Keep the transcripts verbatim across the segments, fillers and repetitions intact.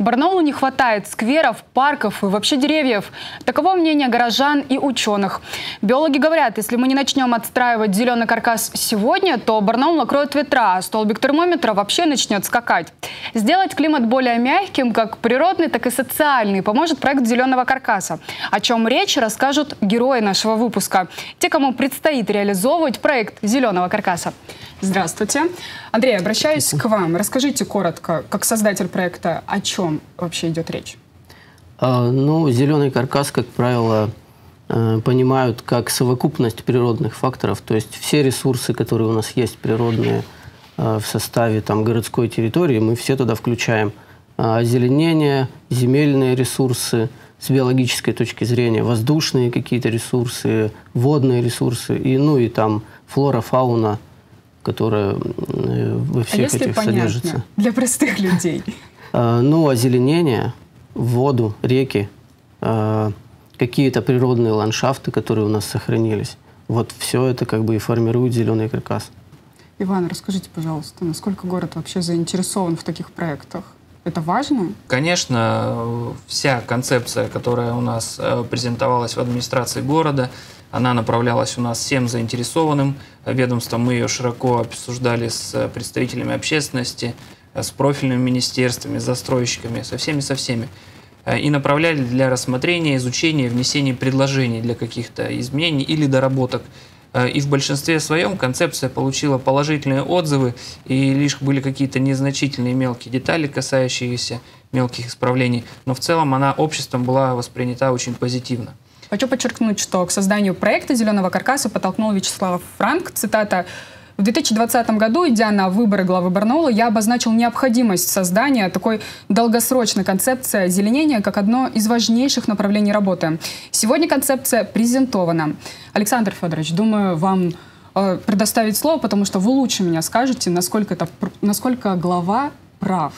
Барнаулу не хватает скверов, парков и вообще деревьев. Таково мнение горожан и ученых. Биологи говорят, если мы не начнем отстраивать зеленый каркас сегодня, то Барнаул накроет ветра, а столбик термометра вообще начнет скакать. Сделать климат более мягким, как природный, так и социальный, поможет проект зеленого каркаса. О чем речь, расскажут герои нашего выпуска. Те, кому предстоит реализовывать проект зеленого каркаса. Здравствуйте. Андрей, обращаюсь к вам. Расскажите коротко, как создатель проекта, о чем вообще идет речь? А, ну, зеленый каркас, как правило, э, понимают как совокупность природных факторов, то есть все ресурсы, которые у нас есть природные э, в составе там, городской территории, мы все туда включаем. А, озеленение, земельные ресурсы, с биологической точки зрения, воздушные какие-то ресурсы, водные ресурсы, и, ну и там флора, фауна, которая во всех а этих понятно, содержится. Для простых людей. А, ну, озеленение, воду, реки, а, какие-то природные ландшафты, которые у нас сохранились. Вот все это как бы и формирует зеленый каркас. Иван, расскажите, пожалуйста, насколько город вообще заинтересован в таких проектах? Это важно? Конечно, вся концепция, которая у нас презентовалась в администрации города, она направлялась у нас всем заинтересованным ведомствам. Мы ее широко обсуждали с представителями общественности, с профильными министерствами, с застройщиками, со всеми, со всеми. И направляли для рассмотрения, изучения, внесения предложений для каких-то изменений или доработок. И в большинстве своем концепция получила положительные отзывы, и лишь были какие-то незначительные мелкие детали, касающиеся мелких исправлений. Но в целом она обществом была воспринята очень позитивно. Хочу подчеркнуть, что к созданию проекта «Зеленого каркаса» подтолкнул Вячеслав Франк. Цитата: «В две тысячи двадцатом году, идя на выборы главы Барнаула, я обозначил необходимость создания такой долгосрочной концепции озеленения как одно из важнейших направлений работы. Сегодня концепция презентована». Александр Федорович, думаю, вам э, предоставить слово, потому что вы лучше меня скажете, насколько, это, насколько глава прав.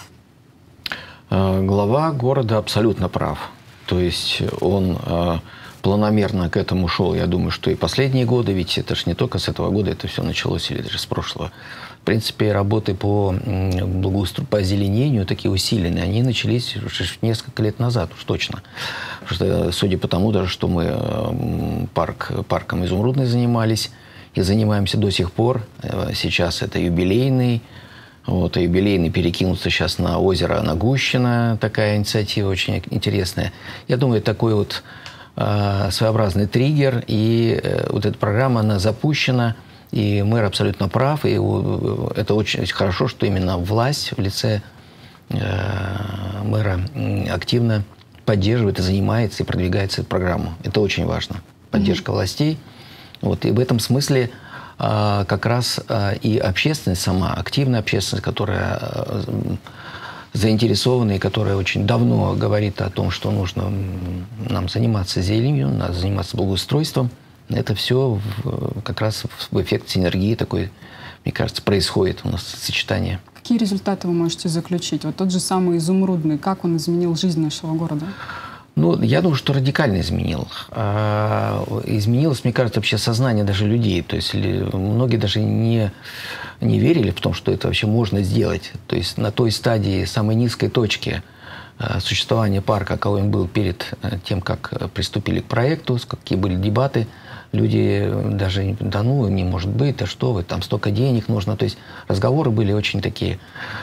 Глава города абсолютно прав. То есть он э, планомерно к этому шел, я думаю, что и последние годы, ведь это же не только с этого года, это все началось, или даже с прошлого. В принципе, работы по благоустройству, по озеленению, такие усиленные, они начались уже несколько лет назад, уж точно. Потому что, судя по тому, даже, что мы парк, парком Изумрудный занимались и занимаемся до сих пор, сейчас это юбилейный. Вот, а юбилейный перекинуться сейчас на озеро Нагущино, такая инициатива очень интересная. Я думаю, такой вот э, своеобразный триггер, и э, вот эта программа, она запущена, и мэр абсолютно прав, и э, это очень хорошо, что именно власть в лице э, мэра активно поддерживает и занимается, и продвигает эту программу. Это очень важно. Поддержка mm-hmm. властей. Вот, и в этом смысле как раз и общественность сама, активная общественность, которая заинтересована и которая очень давно говорит о том, что нужно нам заниматься зеленью, надо заниматься благоустройством, это все как раз в эффект синергии такой, мне кажется, происходит у нас сочетание. Какие результаты вы можете заключить? Вот тот же самый Изумрудный, как он изменил жизнь нашего города? Ну, я думаю, что радикально изменил. Изменилось, мне кажется, вообще сознание даже людей. То есть многие даже не, не верили в том, что это вообще можно сделать. То есть на той стадии, самой низкой точки существования парка, какой он был перед тем, как приступили к проекту, какие были дебаты, люди даже, да ну, не может быть, да что вы, там столько денег нужно. То есть разговоры были очень такие...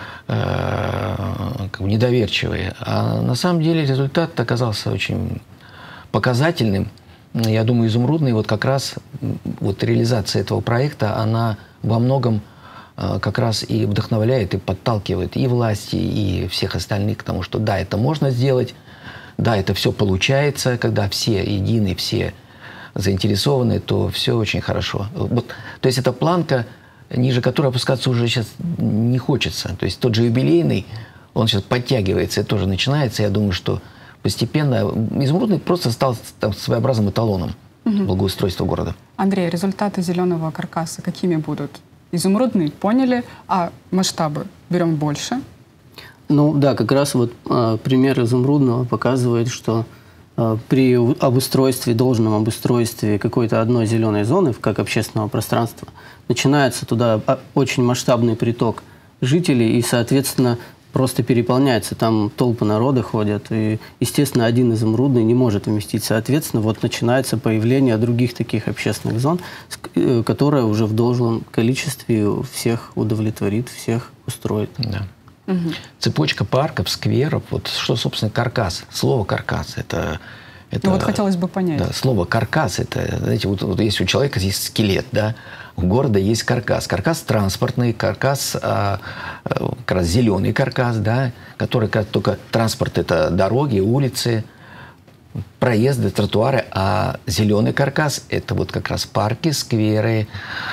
как бы недоверчивые. А на самом деле результат оказался очень показательным. Я думаю, Изумрудный вот как раз вот реализация этого проекта, она во многом как раз и вдохновляет, и подталкивает и власти, и всех остальных к тому, что да, это можно сделать, да, это все получается, когда все едины, все заинтересованы, то все очень хорошо. Вот, то есть эта планка, ниже которой опускаться уже сейчас не хочется. То есть тот же юбилейный, он сейчас подтягивается и тоже начинается. Я думаю, что постепенно Изумрудный просто стал там своеобразным эталоном угу. благоустройства города. Андрей, результаты зеленого каркаса какими будут? Изумрудный поняли, а масштабы берем больше? Ну да, как раз вот э, пример Изумрудного показывает, что э, при обустройстве, должном обустройстве какой-то одной зеленой зоны, как общественного пространства, начинается туда очень масштабный приток жителей, и, соответственно, просто переполняется. Там толпы народа ходят. И, естественно, один изумрудный не может вместить. Соответственно, вот начинается появление других таких общественных зон, которые уже в должном количестве всех удовлетворит, всех устроит. Да. Угу. Цепочка парков, скверов, вот что, собственно, каркас. Слово каркас – это… Это, ну вот хотелось бы понять. Да, слово «каркас» – это, знаете, вот, вот если у человека есть скелет, да, у города есть каркас. Каркас транспортный, каркас, а, как раз зеленый каркас, да, который как только транспорт – это дороги, улицы, проезды, тротуары, а зеленый каркас – это вот как раз парки, скверы,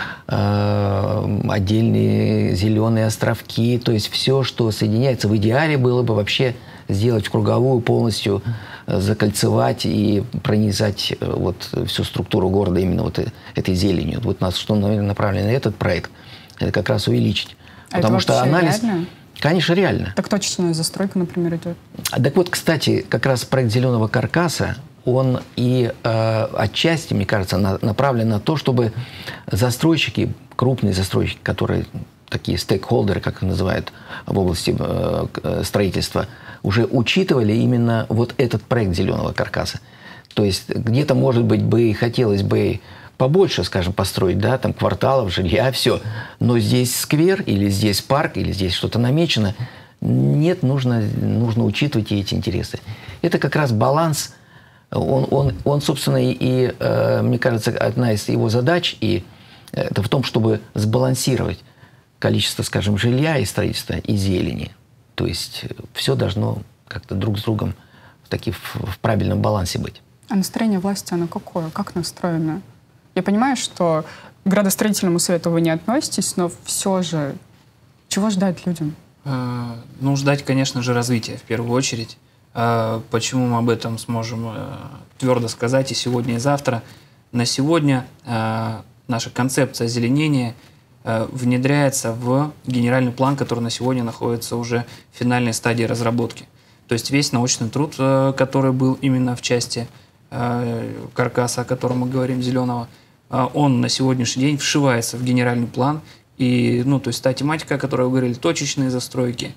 э, отдельные зеленые островки, то есть все, что соединяется. В идеале было бы вообще сделать круговую, полностью закольцевать и пронизать вот всю структуру города именно вот этой зеленью. Вот на что направлен этот проект, это как раз увеличить. А Потому это что анализ… реально? Конечно, реально. Так точечная застройка, например, идет. Так вот, кстати, как раз проект зеленого каркаса, он и э, отчасти, мне кажется, на, направлен на то, чтобы застройщики, крупные застройщики, которые такие стейкхолдеры, как их называют в области э, строительства, уже учитывали именно вот этот проект зеленого каркаса. То есть где-то, может быть, бы хотелось бы побольше, скажем, построить, да, там кварталов, жилья, все. Но здесь сквер, или здесь парк, или здесь что-то намечено. Нет, нужно, нужно учитывать и эти интересы. Это как раз баланс. Он, он, он собственно, и, и э, мне кажется, одна из его задач и это в том, чтобы сбалансировать количество, скажем, жилья и строительства, и зелени. То есть все должно как-то друг с другом в, таки, в, в правильном балансе быть. А настроение власти, оно какое? Как настроено? Я понимаю, что к градостроительному совету вы не относитесь, но все же чего ждать людям? Э, ну, ждать, конечно же, развития в первую очередь. Э, почему мы об этом сможем э, твердо сказать и сегодня, и завтра? На сегодня э, наша концепция озеленения внедряется в генеральный план, который на сегодня находится уже в финальной стадии разработки. То есть весь научный труд, который был именно в части каркаса, о котором мы говорим, зеленого, он на сегодняшний день вшивается в генеральный план. И, ну, то есть та тематика, о которой вы говорили, точечные застройки,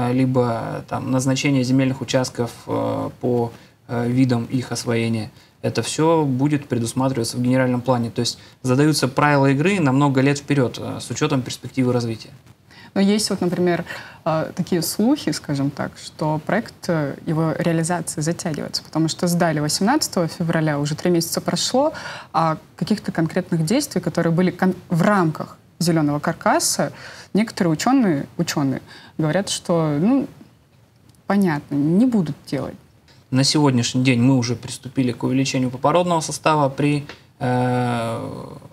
либо там, назначение земельных участков по видам их освоения, это все будет предусматриваться в генеральном плане. То есть задаются правила игры на много лет вперед с учетом перспективы развития. Но есть вот, например, такие слухи, скажем так, что проект, его реализация затягивается, потому что сдали восемнадцатого февраля, уже три месяца прошло, а каких-то конкретных действий, которые были в рамках зеленого каркаса, некоторые ученые, ученые говорят, что, ну, понятно, не будут делать. На сегодняшний день мы уже приступили к увеличению попородного состава при э,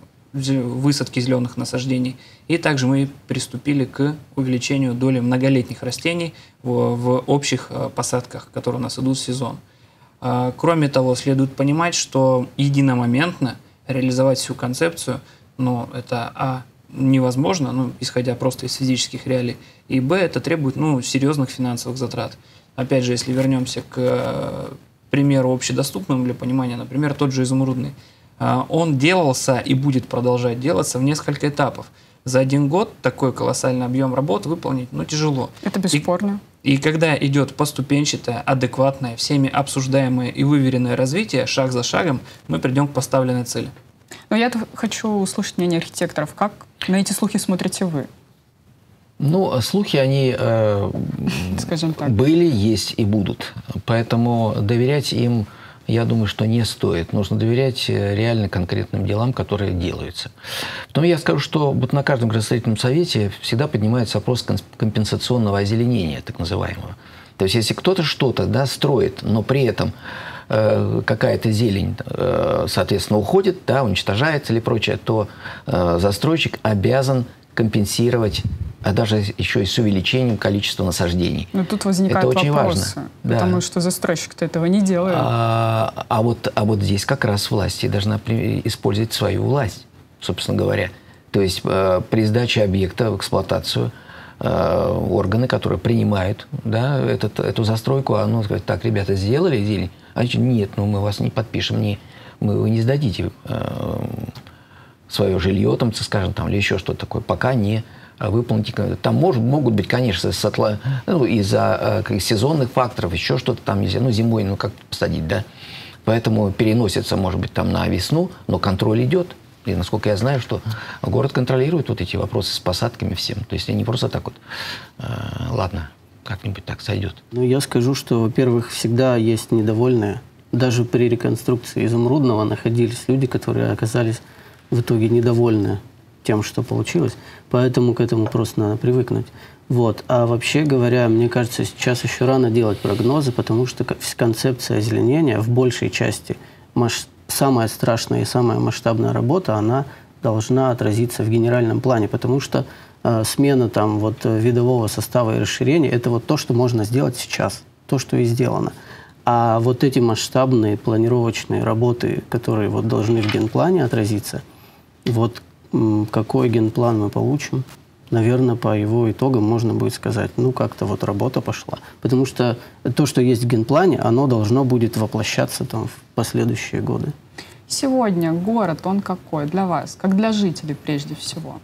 высадке зеленых насаждений. И также мы приступили к увеличению доли многолетних растений в, в общих э, посадках, которые у нас идут в сезон. Э, кроме того, следует понимать, что единомоментно реализовать всю концепцию, ну, это а, невозможно, ну, исходя просто из физических реалий, и б, это требует, ну, серьезных финансовых затрат. Опять же, если вернемся к э, примеру общедоступному для понимания, например, тот же изумрудный, э, он делался и будет продолжать делаться в несколько этапов. За один год такой колоссальный объем работ выполнить, ну, тяжело. Это бесспорно. И, и когда идет поступенчатое, адекватное, всеми обсуждаемое и выверенное развитие, шаг за шагом, мы придем к поставленной цели. Но я хочу услышать мнение архитекторов. Как на эти слухи смотрите вы? Ну, слухи, они э, скажем так, были, есть и будут. Поэтому доверять им, я думаю, что не стоит. Нужно доверять реально конкретным делам, которые делаются. Но я скажу, что вот на каждом градостроительном совете всегда поднимается вопрос компенсационного озеленения, так называемого. То есть, если кто-то что-то, да, строит, но при этом э, какая-то зелень, э, соответственно, уходит, да, уничтожается или прочее, то э, застройщик обязан компенсировать, а даже еще и с увеличением количества насаждений. Но тут возникают это очень вопросы, важно. потому Да. что застройщик-то этого не делает. А, а, вот, а вот здесь как раз власть должна при, использовать свою власть, собственно говоря. То есть э, при сдаче объекта в эксплуатацию э, органы, которые принимают, да, этот, эту застройку, а ну, сказать, так, ребята, сделали зелень? А нет, ну мы вас не подпишем, не, мы, вы не сдадите э, свое жилье, там, скажем, там, или еще что-то такое, пока не выполнить. Там может, могут быть, конечно, ну, из-за э, сезонных факторов, еще что-то там нельзя. Ну, зимой, ну, как посадить, да? Поэтому переносится, может быть, там на весну, но контроль идет. И, насколько я знаю, что город контролирует вот эти вопросы с посадками всем. То есть не просто так вот, э, ладно, как-нибудь так сойдет. Ну, я скажу, что, во-первых, всегда есть недовольные. Даже при реконструкции Изумрудного находились люди, которые оказались в итоге недовольны тем, что получилось. Поэтому к этому просто надо привыкнуть. Вот. А вообще говоря, мне кажется, сейчас еще рано делать прогнозы, потому что концепция озеленения в большей части масштаб, самая страшная и самая масштабная работа, она должна отразиться в генеральном плане, потому что э, смена там, вот, видового состава и расширения – это вот то, что можно сделать сейчас, то, что и сделано. А вот эти масштабные планировочные работы, которые вот, должны в генплане отразиться, вот м, какой генплан мы получим, наверное, по его итогам можно будет сказать, ну, как-то вот работа пошла. Потому что то, что есть в генплане, оно должно будет воплощаться там в последующие годы. Сегодня город, он какой для вас, как для жителей прежде всего?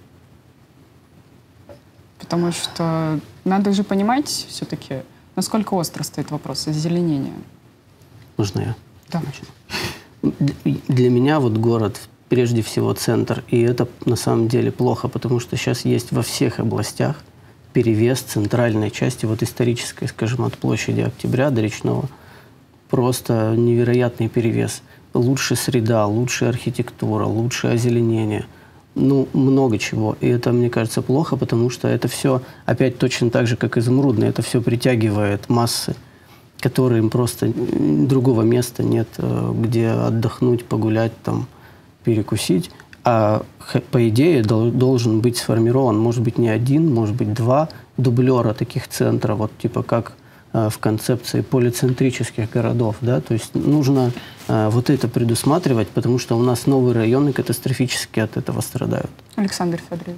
Потому что надо же понимать все-таки, насколько остро стоит вопрос озеленения. Можно я? Да. Для меня вот город прежде всего центр, и это на самом деле плохо, потому что сейчас есть во всех областях перевес центральной части, вот исторической, скажем, от площади Октября до Речного, просто невероятный перевес. Лучше среда, лучше архитектура, лучше озеленение, ну, много чего. И это, мне кажется, плохо, потому что это все, опять точно так же, как Изумрудный, это все притягивает массы, которым просто другого места нет, где отдохнуть, погулять, там, перекусить. А по идее должен быть сформирован, может быть, не один, может быть, два дублера таких центров, вот типа как в концепции полицентрических городов, да, то есть нужно э, вот это предусматривать, потому что у нас новые районы катастрофически от этого страдают. Александр Федорович.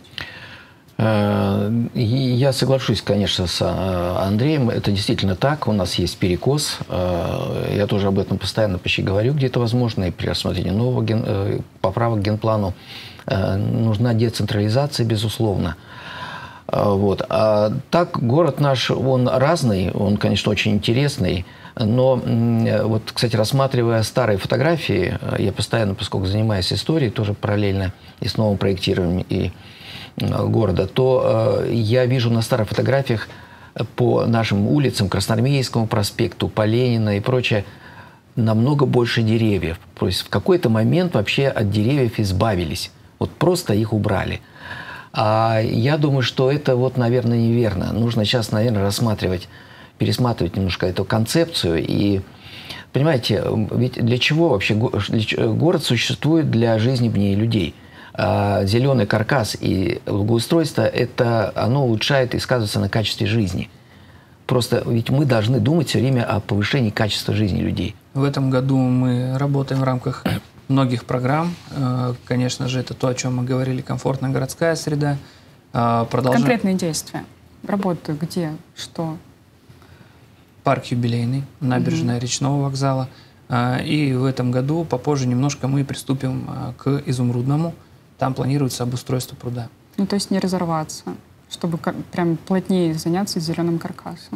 Я соглашусь, конечно, с Андреем. Это действительно так. У нас есть перекос. Я тоже об этом постоянно почти говорю, где это возможно, и при рассмотрении нового ген... поправок к генплану. Нужна децентрализация, безусловно. Вот. А так, город наш, он разный, он, конечно, очень интересный, но вот, кстати, рассматривая старые фотографии, я постоянно, поскольку занимаюсь историей, тоже параллельно и с новым проектированием и города, то я вижу на старых фотографиях по нашим улицам, Красноармейскому проспекту, по Ленина и прочее, намного больше деревьев. То есть в какой-то момент вообще от деревьев избавились, вот просто их убрали. А я думаю, что это, вот, наверное, неверно. Нужно сейчас, наверное, рассматривать, пересматривать немножко эту концепцию. И, понимаете, ведь для чего вообще город существует? Для жизни в ней людей. А зеленый каркас и благоустройство, это, оно улучшает и сказывается на качестве жизни. Просто ведь мы должны думать все время о повышении качества жизни людей. В этом году мы работаем в рамках многих программ. Конечно же, это то, о чем мы говорили, комфортная городская среда. Продолжаем... Конкретные действия. Работы где? Что? Парк юбилейный, набережная mm-hmm. Речного вокзала. И в этом году, попозже немножко, мы приступим к Изумрудному. Там планируется обустройство пруда. Ну, то есть не разорваться, чтобы прям плотнее заняться зеленым каркасом.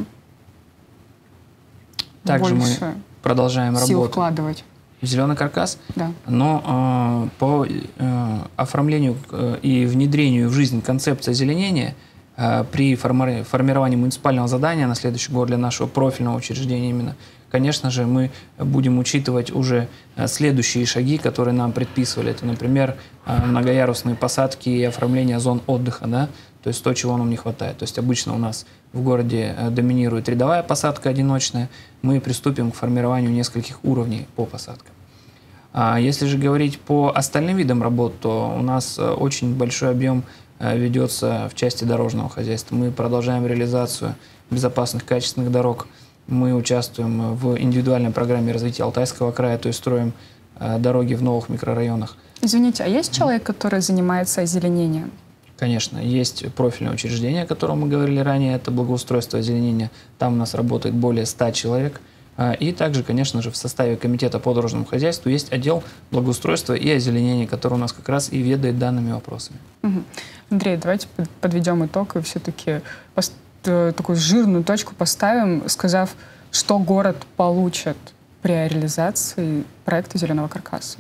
Также Больше мы продолжаем сил работу. вкладывать. Зеленый каркас, да. но э, по э, оформлению э, и внедрению в жизнь концепции озеленения э, при форми формировании муниципального задания на следующий год для нашего профильного учреждения именно, конечно же, мы будем учитывать уже э, следующие шаги, которые нам предписывали. Это, например, э, многоярусные посадки и оформление зон отдыха, да? То есть то, чего нам не хватает. То есть обычно у нас в городе доминирует рядовая посадка одиночная. Мы приступим к формированию нескольких уровней по посадкам. А если же говорить по остальным видам работ, то у нас очень большой объем ведется в части дорожного хозяйства. Мы продолжаем реализацию безопасных, качественных дорог. Мы участвуем в индивидуальной программе развития Алтайского края, то есть строим дороги в новых микрорайонах. Извините, а есть человек, который занимается озеленением? Конечно, есть профильное учреждение, о котором мы говорили ранее, это благоустройство озеленения. Там у нас работает более ста человек. И также, конечно же, в составе комитета по дорожному хозяйству есть отдел благоустройства и озеленения, который у нас как раз и ведает данными вопросами. Угу. Андрей, давайте подведем итог и все-таки такую жирную точку поставим, сказав, что город получит при реализации проекта «Зеленого каркаса».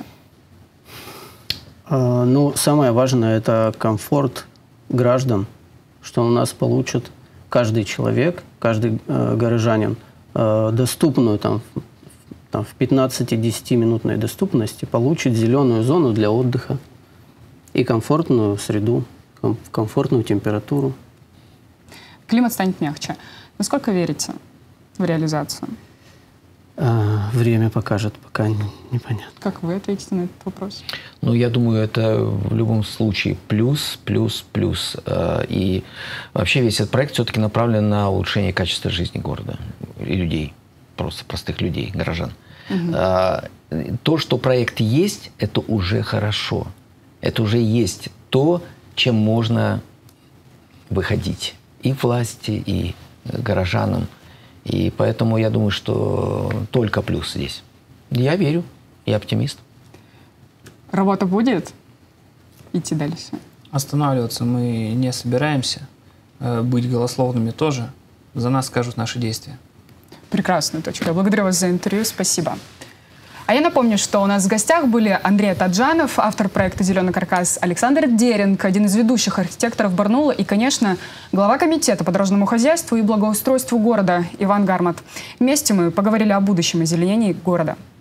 А, ну, самое важное – это комфорт граждан, что у нас получит каждый человек, каждый э, горожанин э, доступную там, там, в пятнадцати-десятиминутной доступности получит зеленую зону для отдыха и комфортную среду, ком комфортную температуру. Климат станет мягче. Насколько верите в реализацию? А, время покажет, пока не, непонятно. Как вы ответите на этот вопрос? Ну, я думаю, это в любом случае плюс, плюс, плюс. И вообще весь этот проект все-таки направлен на улучшение качества жизни города и людей, просто простых людей, горожан. Угу. То, что проект есть, это уже хорошо. Это уже есть то, чем можно выходить и власти, и горожанам. И поэтому я думаю, что только плюс здесь. Я верю, я оптимист. Работа будет идти дальше? Останавливаться мы не собираемся. Быть голословными тоже. За нас скажут наши действия. Прекрасная точка. Я благодарю вас за интервью. Спасибо. А я напомню, что у нас в гостях были Андрей Таджанов, автор проекта «Зеленый каркас», Александр Деринг, один из ведущих архитекторов Барнаула, и, конечно, глава комитета по дорожному хозяйству и благоустройству города Иван Гармат. Вместе мы поговорили о будущем озеленении города.